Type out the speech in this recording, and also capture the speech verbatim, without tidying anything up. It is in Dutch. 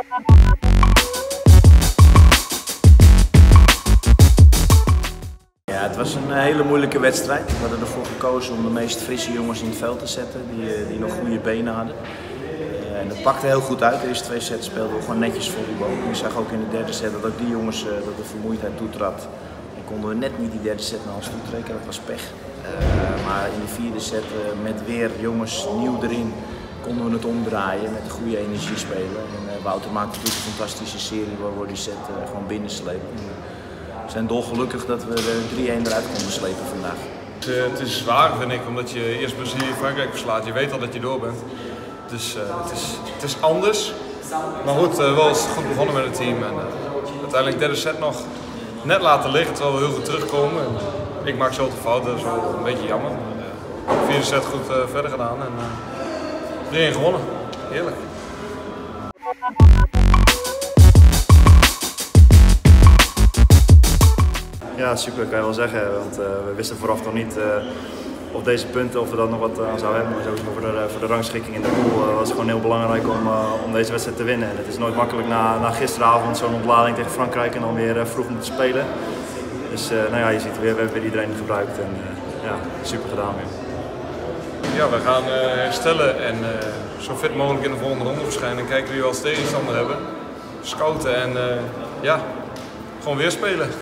Ja, het was een hele moeilijke wedstrijd. We hadden ervoor gekozen om de meest frisse jongens in het veld te zetten, die, die nog goede benen hadden. En dat pakte heel goed uit. De eerste twee sets speelden we gewoon netjes volleybal. Je zag ook in de derde set dat ook die jongens dat de vermoeidheid toetrad. En konden we net niet die derde set naar ons toe trekken, dat was pech. Uh, maar in de vierde set uh, met weer jongens nieuw erin konden we het omdraaien met een goede energie spelen. En uh, Wouter maakte natuurlijk een fantastische serie waar we die set uh, gewoon binnenslepen. We zijn dolgelukkig dat we er drie-een eruit konden slepen vandaag. Het, uh, het is zwaar, vind ik, omdat je eerst Brazilië Frankrijk verslaat. Je weet al dat je door bent. Dus uh, het, is, het is anders. Maar goed, uh, wel eens goed begonnen met het team. En, uh, uiteindelijk derde set nog net laten liggen terwijl we heel goed terugkomen. En, uh, ik maak zoveel fouten, dat is wel een beetje jammer. Maar, uh, vierde set goed uh, verder gedaan en uh, drie-een gewonnen. Heerlijk. Ja, super kan je wel zeggen, want uh, we wisten vooraf nog niet uh, op deze punten of we dat nog wat aan zouden hebben. Maar sowieso voor de, voor de rangschikking in de pool uh, was het gewoon heel belangrijk om, uh, om deze wedstrijd te winnen. En het is nooit makkelijk na, na gisteravond zo'n ontlading tegen Frankrijk en dan weer uh, vroeg moeten spelen. Dus uh, nou ja, je ziet weer, we hebben weer iedereen gebruikt en uh, ja, super gedaan weer. Ja, we gaan uh, herstellen en uh, zo fit mogelijk in de volgende ronde verschijnen en kijken wie we als tegenstander hebben. Scouten en uh, ja, gewoon weer spelen.